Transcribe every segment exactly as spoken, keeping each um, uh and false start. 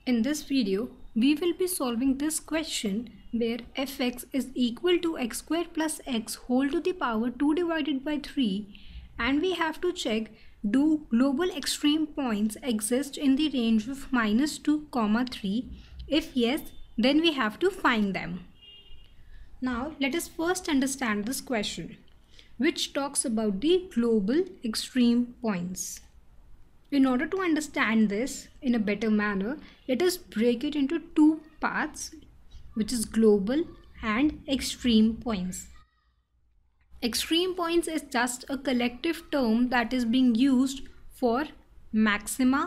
In this video, we will be solving this question where fx is equal to x square plus x whole to the power two divided by three, and we have to check, do global extreme points exist in the range of minus two comma three? If yes, then we have to find them. Now let us first understand this question, which talks about the global extreme points. In order to understand this in a better manner, let us break it into two parts, which is global and extreme points. Extreme points is just a collective term that is being used for maxima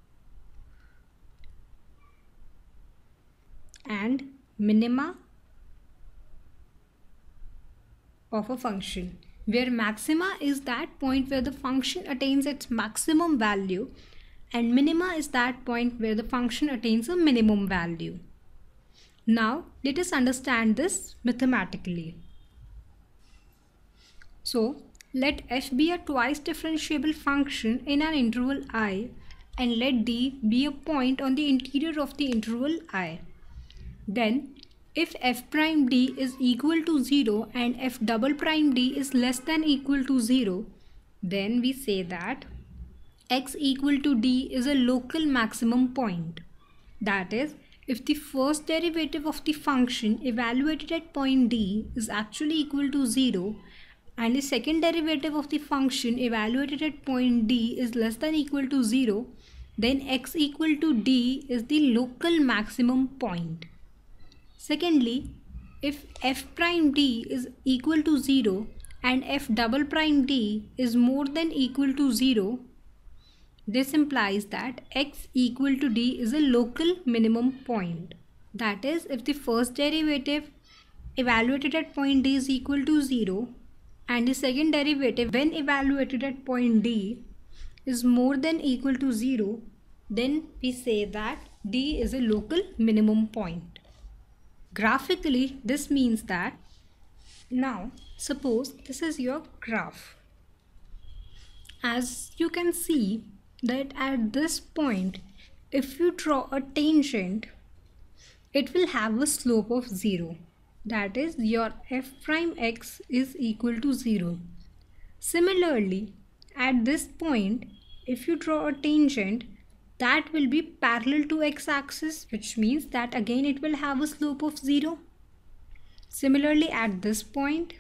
and minima of a function, where maxima is that point where the function attains its maximum value and minima is that point where the function attains a minimum value. Now let us understand this mathematically. So let f be a twice differentiable function in an interval I, and let d be a point on the interior of the interval I. Then if f prime d is equal to zero and f double prime d is less than equal to zero, then we say that x equal to d is a local maximum point. That is, if the first derivative of the function evaluated at point d is actually equal to zero and the second derivative of the function evaluated at point d is less than equal to zero, then x equal to d is the local maximum point. Secondly, if f prime d is equal to zero and f double prime d is more than equal to zero, this implies that x equal to d is a local minimum point. That is, if the first derivative evaluated at point d is equal to zero and the second derivative when evaluated at point d is more than equal to zero, then we say that d is a local minimum point. Graphically, this means that, now suppose this is your graph. As you can see that at this point, if you draw a tangent, it will have a slope of zero. That is, your f prime x is equal to zero. Similarly, at this point, if you draw a tangent, that will be parallel to x-axis, which means that again it will have a slope of zero. Similarly, at this point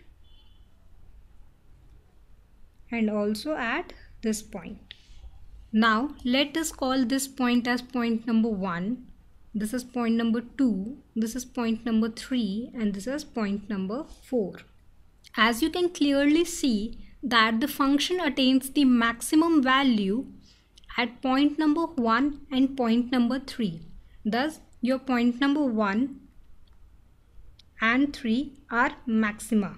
and also at this point. Now let us call this point as point number one, this is point number two, this is point number three, and this is point number four. As you can clearly see that the function attains the maximum value at point number one and point number three. Thus, your point number one and three are maxima.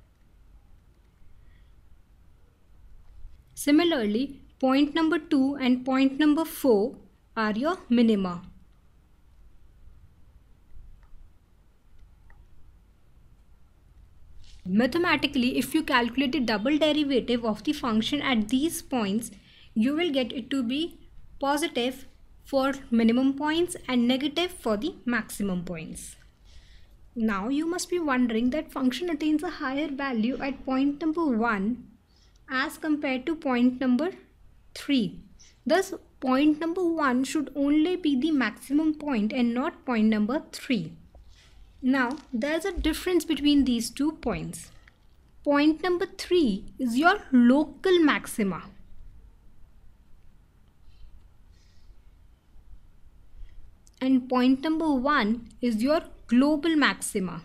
Similarly, point number two and point number four are your minima. Mathematically, if you calculate the double derivative of the function at these points, you will get it to be positive for minimum points and negative for the maximum points. Now you must be wondering that function attains a higher value at point number one as compared to point number three. Thus, point number one should only be the maximum point and not point number three. Now, there is a difference between these two points. Point number three is your local maxima. And point number one is your global maxima.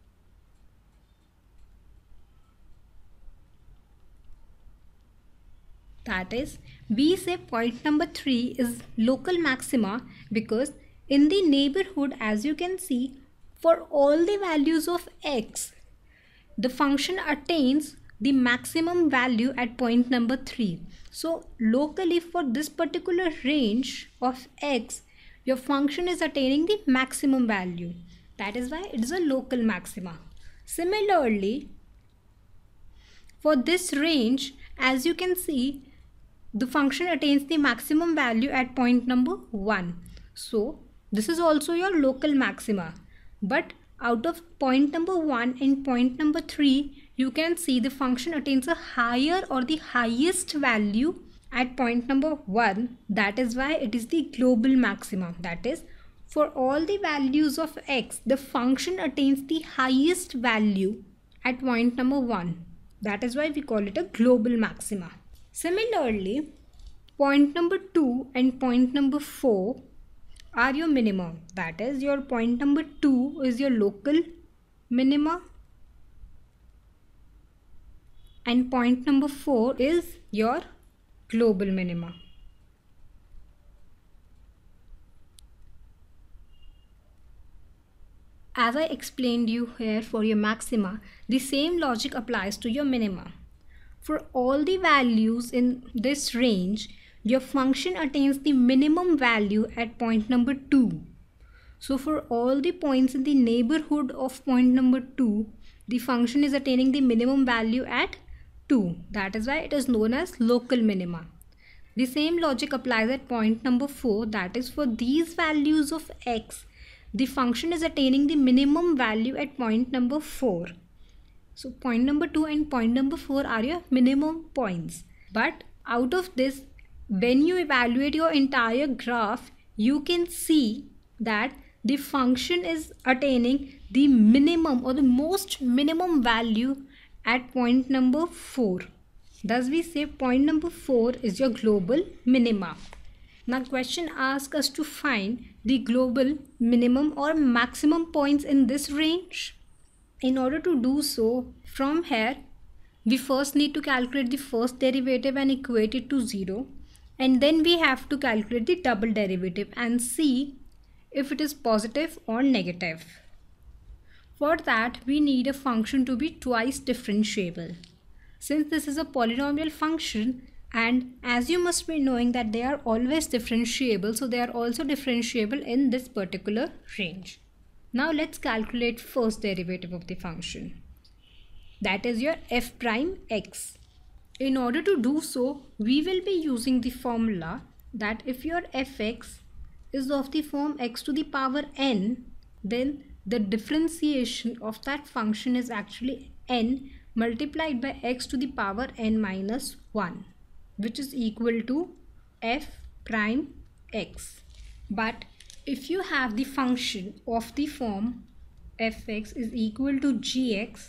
That is, we say point number three is local maxima because in the neighborhood, as you can see, for all the values of x, the function attains the maximum value at point number three. So locally for this particular range of x, your function is attaining the maximum value. That is why it is a local maxima. Similarly, for this range, as you can see, the function attains the maximum value at point number one. So This is also your local maxima. But out of point number one and point number three, you can see the function attains a higher or the highest value at point number one. That is why it is the global maximum. That is, for all the values of x, the function attains the highest value at point number one. That is why we call it a global maxima. Similarly, point number two and point number four are your minimum. That is, your point number two is your local minima and point number four is your global minima. As I explained you here for your maxima, the same logic applies to your minima. For all the values in this range, your function attains the minimum value at point number two. So for all the points in the neighborhood of point number two, the function is attaining the minimum value at two. That is why it is known as local minima. The same logic applies at point number four. That is, for these values of x, the function is attaining the minimum value at point number four. So point number two and point number four are your minimum points. But out of this, when you evaluate your entire graph, you can see that the function is attaining the minimum or the most minimum value at point number four. Thus we say point number four is your global minima. Now question asks us to find the global minimum or maximum points in this range. In order to do so, from here, we first need to calculate the first derivative and equate it to zero. And then we have to calculate the double derivative and see if it is positive or negative. For that, we need a function to be twice differentiable. Since this is a polynomial function, and as you must be knowing that they are always differentiable, so they are also differentiable in this particular range. Now let's calculate first derivative of the function. That is your f prime x. In order to do so, we will be using the formula that if your fx is of the form x to the power n, then the differentiation of that function is actually n multiplied by x to the power n minus one, which is equal to f prime x. But if you have the function of the form fx is equal to gx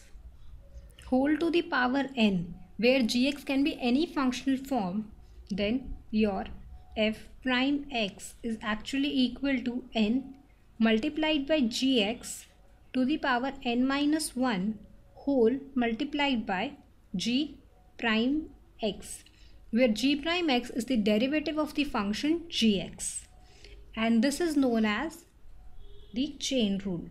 whole to the power n, where gx can be any functional form, then your f prime x is actually equal to n multiplied by gx to the power n minus one whole multiplied by g prime x, where g prime x is the derivative of the function gx. And this is known as the chain rule.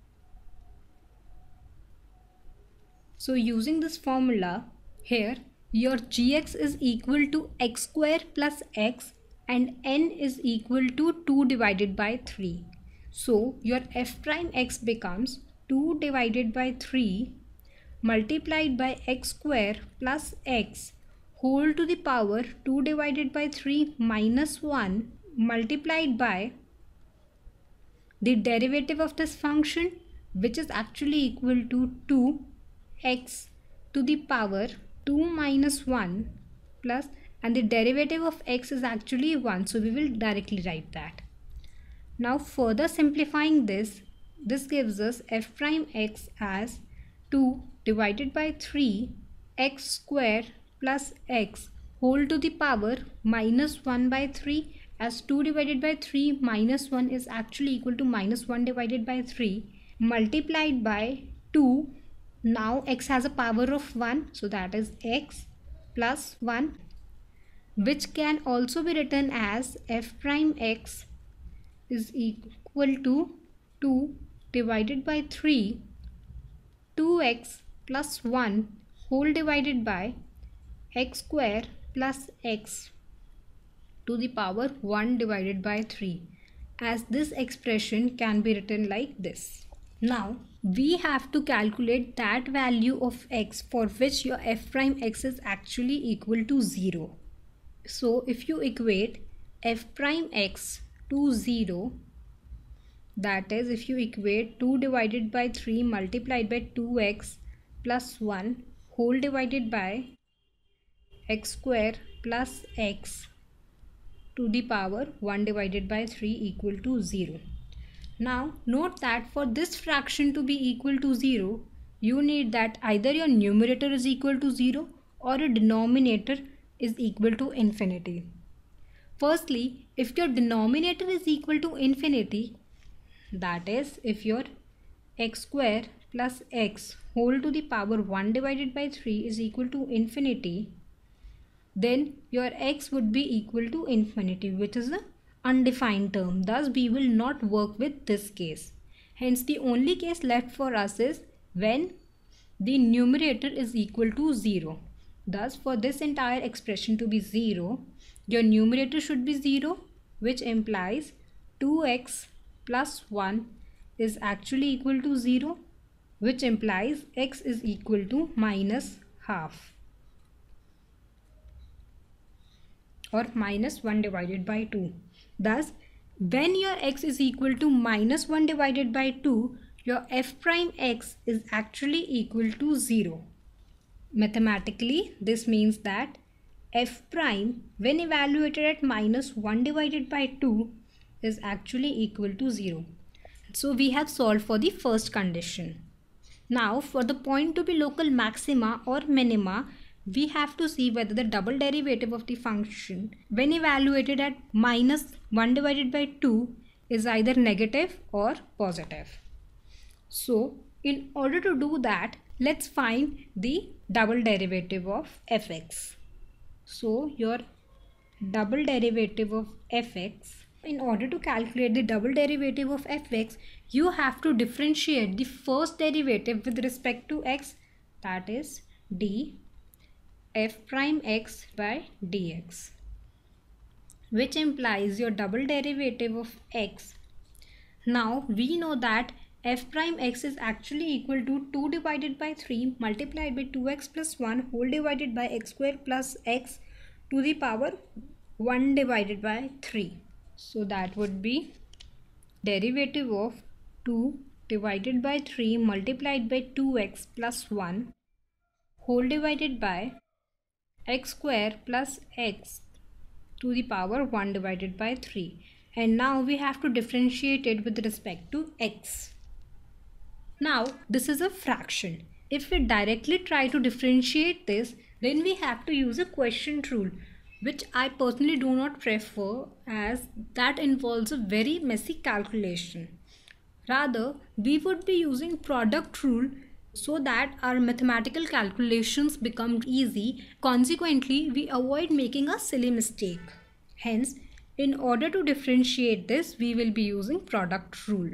So using this formula here, your gx is equal to x square plus x and n is equal to two divided by three. So your f prime x becomes two divided by three multiplied by x square plus x whole to the power two divided by three minus one multiplied by the derivative of this function, which is actually equal to two x to the power two minus one plus, and the derivative of x is actually one, so we will directly write that. Now further simplifying this, this gives us f prime x as two divided by three x square plus x whole to the power minus one by three, as two divided by three minus one is actually equal to minus one divided by three multiplied by two. Now x has a power of one, so that is x plus one, which can also be written as f prime x is equal to two divided by three two x plus one whole divided by x square plus x to the power one divided by three, as this expression can be written like this. Now we have to calculate that value of x for which your f prime x is actually equal to zero. So if you equate f prime x to zero, That is, if you equate two divided by three multiplied by two x plus one whole divided by x square plus x to the power one divided by three equal to zero. Now note that for this fraction to be equal to zero, you need that either your numerator is equal to zero or a denominator is equal to infinity. Firstly, if your denominator is equal to infinity, that is, if your x square plus x whole to the power one divided by three is equal to infinity, then your x would be equal to infinity, which is an undefined term. Thus, we will not work with this case. Hence, the only case left for us is when the numerator is equal to zero. Thus, for this entire expression to be zero, your numerator should be zero, which implies two x plus one is actually equal to zero, which implies x is equal to minus half or minus one divided by two. Thus, when your x is equal to minus one divided by two, your f prime x is actually equal to zero. Mathematically, this means that f prime when evaluated at minus one divided by two is actually equal to zero. So we have solved for the first condition. Now for the point to be local maxima or minima, we have to see whether the double derivative of the function when evaluated at minus one divided by two is either negative or positive. So in order to do that, let's find the double derivative of f(x). So your double derivative of f(x), in order to calculate the double derivative of f(x), you have to differentiate the first derivative with respect to x, that is d f prime x by dx, which implies your double derivative of x. Now we know that f prime x is actually equal to two divided by three multiplied by two x plus one whole divided by x square plus x to the power one divided by three. So that would be derivative of two divided by three multiplied by two x plus one whole divided by x square plus x to the power one divided by three. And now we have to differentiate it with respect to x. Now this is a fraction. If we directly try to differentiate this, then we have to use a quotient rule, which I personally do not prefer as that involves a very messy calculation. Rather, we would be using product rule so that our mathematical calculations become easy. Consequently, we avoid making a silly mistake. Hence, in order to differentiate this, we will be using product rule.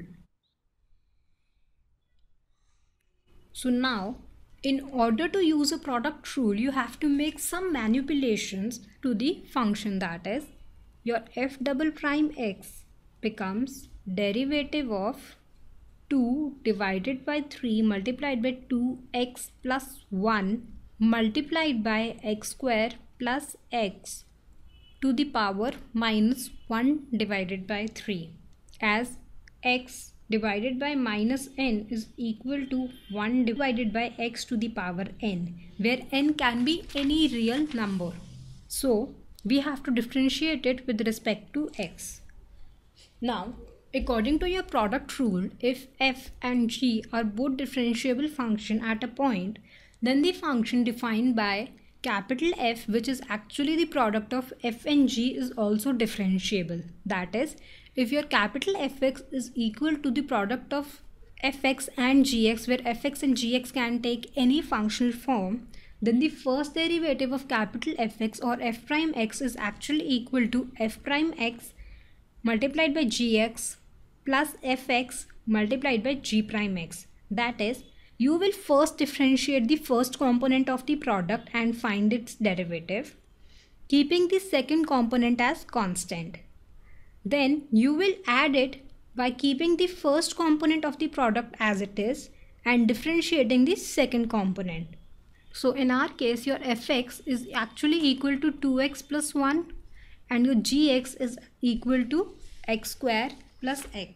So now, in order to use a product rule, you have to make some manipulations to the function, that is, your f double prime x becomes derivative of two divided by three multiplied by two x plus one multiplied by x square plus x to the power minus one divided by three, as x divided by minus n is equal to one divided by x to the power n, where n can be any real number. So we have to differentiate it with respect to x. Now, according to your product rule, if f and g are both differentiable function at a point, then the function defined by capital F, which is actually the product of f and g, is also differentiable. That is, if your capital Fx is equal to the product of fx and gx, where fx and gx can take any functional form, then the first derivative of capital Fx or f prime x is actually equal to f prime x multiplied by gx plus fx multiplied by g prime x. That is, you will first differentiate the first component of the product and find its derivative, keeping the second component as constant. Then you will add it by keeping the first component of the product as it is and differentiating the second component. So in our case, your fx is actually equal to two x plus one and your gx is equal to x square plus x.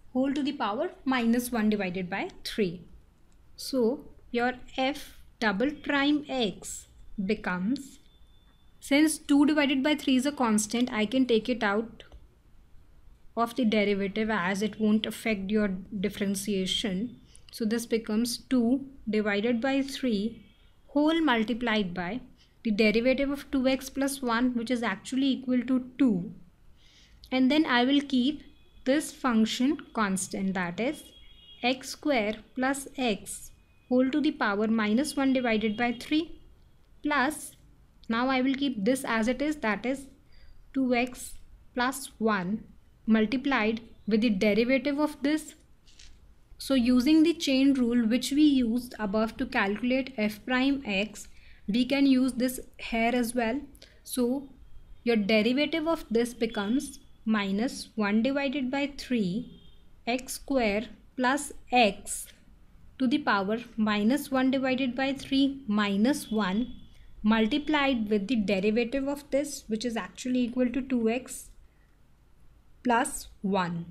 whole to the power minus one divided by three. So your f double prime x becomes, since two divided by three is a constant, I can take it out of the derivative as it won't affect your differentiation. So this becomes two divided by three whole multiplied by the derivative of two x plus one, which is actually equal to two. And then I will keep this function constant, that is x square plus x whole to the power minus one divided by three, plus, now I will keep this as it is, that is two x plus one multiplied with the derivative of this. So using the chain rule which we used above to calculate f prime x, we can use this here as well. So your derivative of this becomes minus one divided by three x square plus x to the power minus one divided by three minus one multiplied with the derivative of this, which is actually equal to two x plus one.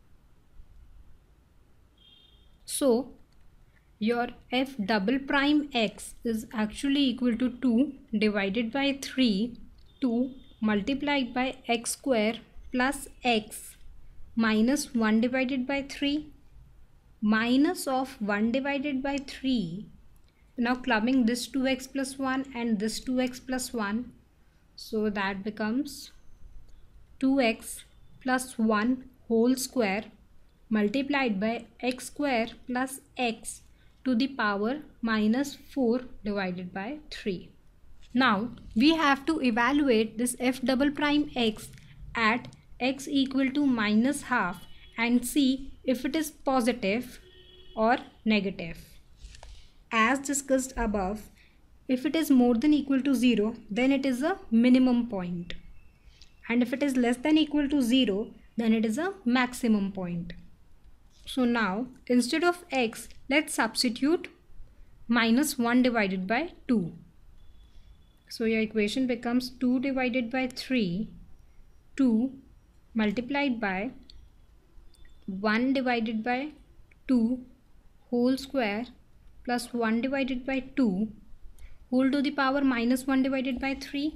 So your f double prime x is actually equal to two divided by three, two multiplied by x square plus x minus one divided by three minus of one divided by three. Now clubbing this two x plus one and this two x plus one, so that becomes two x plus one whole square multiplied by x square plus x to the power minus four divided by three. Now we have to evaluate this f double prime x at x equal to minus half and see if it is positive or negative. As discussed above, if it is more than equal to zero, then it is a minimum point, and if it is less than equal to zero, then it is a maximum point. So now instead of x, let's substitute minus one divided by two. So your equation becomes two divided by three, two multiplied by one divided by two whole square plus one divided by two whole to the power minus one divided by three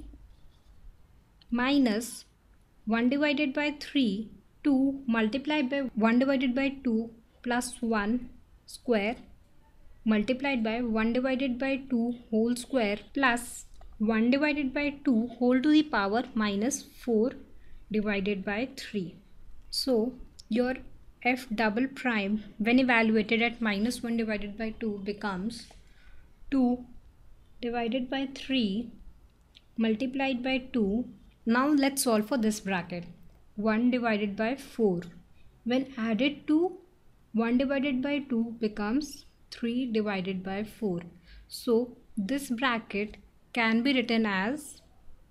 minus one divided by three, two multiplied by one divided by two plus one square multiplied by one divided by two whole square plus one divided by two whole to the power minus four divided by three. So your f double prime when evaluated at minus one divided by two becomes two divided by three multiplied by two. Now let's solve for this bracket. one divided by four when added to one divided by two becomes three divided by four. So this bracket can be written as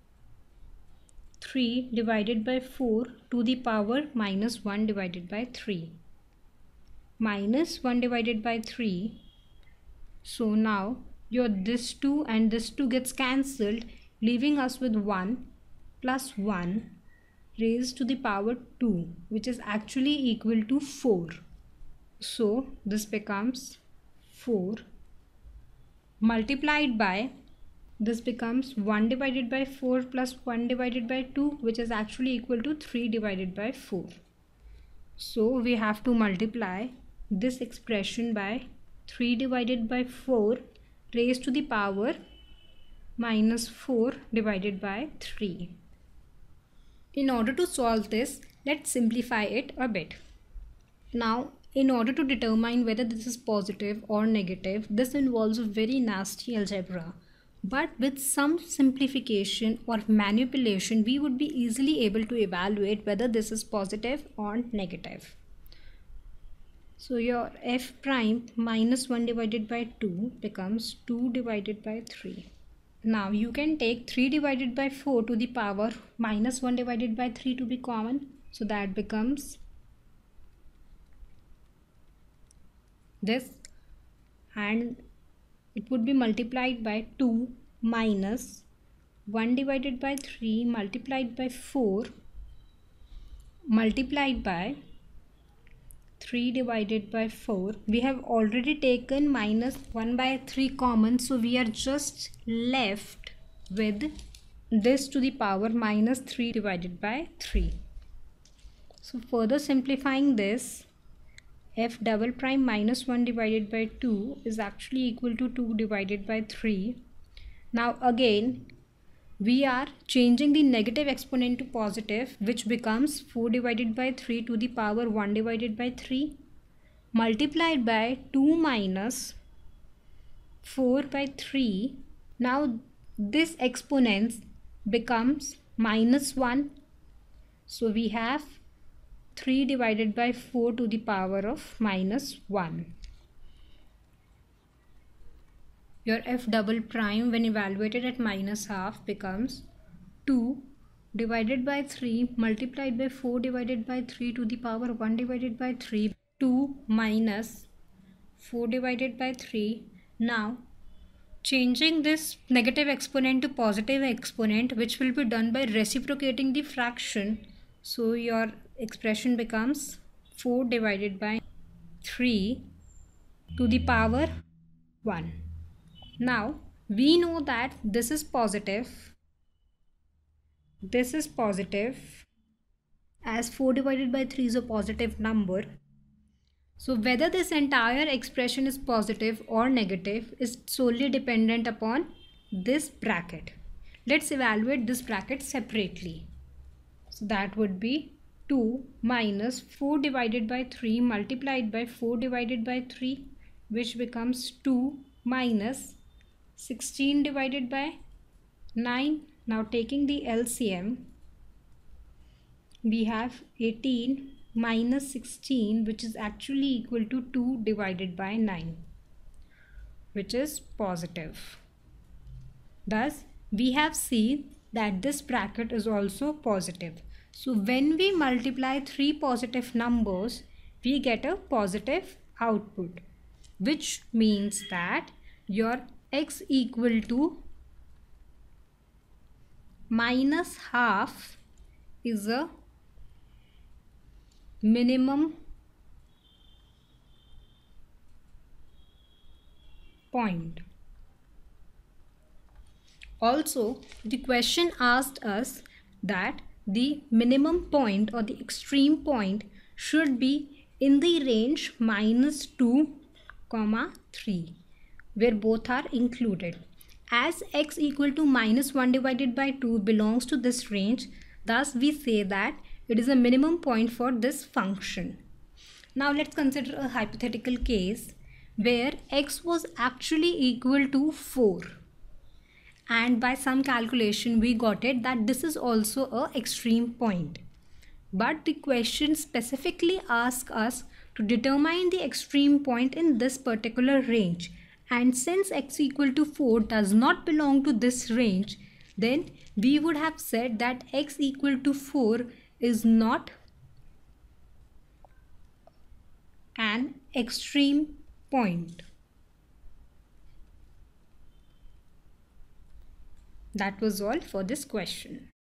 three divided by four to the power minus one divided by three minus one divided by three. So now your this two and this two gets cancelled, leaving us with one plus one raised to the power two, which is actually equal to four. So this becomes four multiplied by, this becomes one divided by four plus one divided by two, which is actually equal to three divided by four. So we have to multiply this expression by three divided by four raised to the power minus four divided by three. In order to solve this, let's simplify it a bit. Now, in order to determine whether this is positive or negative, this involves a very nasty algebra. But with some simplification or manipulation, we would be easily able to evaluate whether this is positive or negative. So your f prime minus one divided by two becomes two divided by three. Now you can take three divided by four to the power minus one divided by three to be common. So that becomes this, and it would be multiplied by two minus one divided by three multiplied by four multiplied by three divided by four. We have already taken minus one by three common, so we are just left with this to the power minus three divided by three. So further simplifying this, f double prime minus one divided by two is actually equal to two divided by three. Now again we are changing the negative exponent to positive, which becomes four divided by three to the power one divided by three multiplied by two minus four by three. Now this exponent becomes minus one, so we have three divided by four to the power of minus one. Your f double prime when evaluated at minus half becomes two divided by three multiplied by four divided by three to the power one divided by three. two minus four divided by three. Now changing this negative exponent to positive exponent, which will be done by reciprocating the fraction. So your expression becomes four divided by three to the power one. Now we know that this is positive, this is positive, as four divided by three is a positive number. So whether this entire expression is positive or negative is solely dependent upon this bracket. Let's evaluate this bracket separately. So that would be two minus four divided by three multiplied by four divided by three, which becomes two minus sixteen divided by nine. Now taking the L C M, we have eighteen minus sixteen, which is actually equal to two divided by nine, which is positive. Thus we have seen that this bracket is also positive. So when we multiply three positive numbers, we get a positive output, which means that your x equal to minus half is a minimum point. Also, the question asked us that the minimum point or the extreme point should be in the range minus two comma three, where both are included. As x equal to minus one divided by two belongs to this range, thus we say that it is a minimum point for this function. Now let's consider a hypothetical case where x was actually equal to four, and by some calculation we got it that this is also a extreme point. But the question specifically asks us to determine the extreme point in this particular range, and since x equal to four does not belong to this range, then we would have said that x equal to four is not an extreme point. That was all for this question.